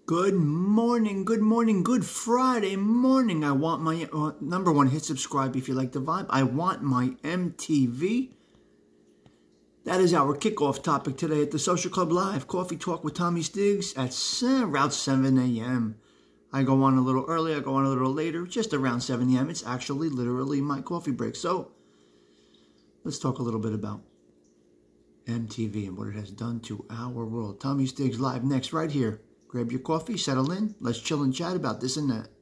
Good morning, good Friday morning. I want my number one, hit subscribe if you like the vibe. I want my MTV. That is our kickoff topic today at the Social Club Live. Coffee Talk with Tommy Stigs at around 7 a.m. I go on a little early, I go on a little later, just around 7 a.m. It's actually literally my coffee break. So let's talk a little bit about MTV and what it has done to our world. Tommy Stigs Live next right here. Grab your coffee, settle in, let's chill and chat about this and that.